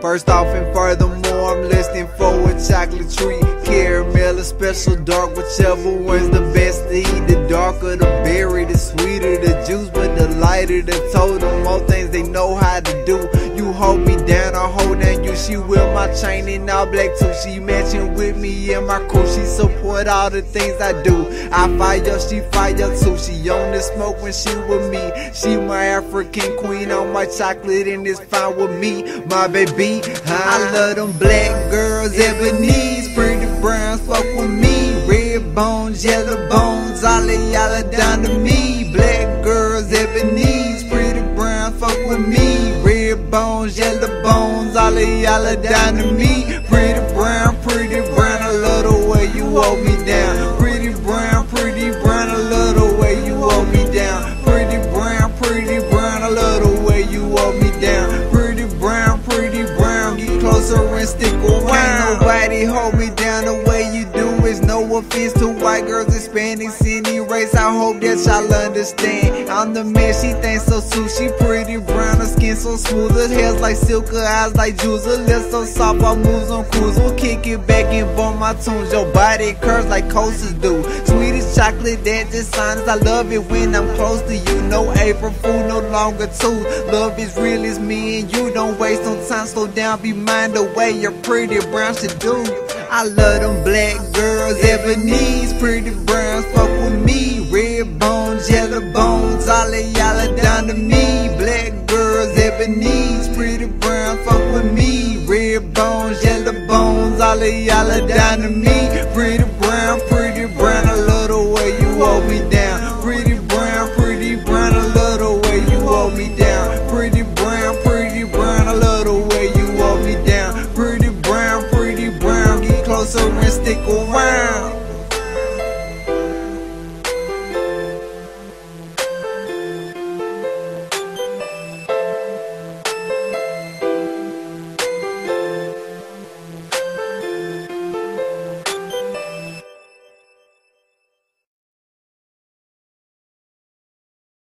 First off and furthermore, I'm listening for a chocolate treat, caramel or special dark, whichever one's the best to eat. The darker the berry, the sweeter the juice, but the lighter the totem. More things they know how to do. You hold me down, I hold down you. She wear my chain in all black too. She matching with me and my crew. She support all the things I do. I fire, she fire too. She on the smoke when she with me. She my African queen on my chocolate and it's fine with me. My baby, I love them black girls, ebonies, pretty browns, fuck with me. Red bones, yellow bones, all of y'all are down to me. Black girls, ebonies, pretty browns, fuck with me. Red bones, yellow bones, all of y'all are down to me. Pretty brown, I love the way you hold me down. Pretty brown, I love the way you hold me down. Pretty brown, I love the way you hold me down. Pretty brown, get closer and stick around. Can't nobody hold me down the way you do. It's no offense to white girls, Hispanics, any race. I hope that y'all understand. I'm the man she thinks so too. She pretty brown, her skin so smooth, her hair's like silk, her eyes like jewels, her lips so soft, our moves on cruise. We'll kick it back and bump my tunes. Your body curves like coasters do. Sweet as chocolate, that just honest. I love it when I'm close to you. No April Fool, no longer too. Love is real, it's me and you. Don't waste no time, slow down, be mine the way your pretty brown should do. I love them black girls, ebonies, pretty browns, fuck with me. Red bones, yellow bones, all of y'all are down to me. Black girls, ebonies, pretty browns, fuck with me. Red bones, yellow bones, all of y'all are down to me. Pretty brown, I love the way you hold me down. Pretty brown, I love the way you hold me down. Pretty brown, I love the way you hold me down. Pretty brown, get closer and stick around.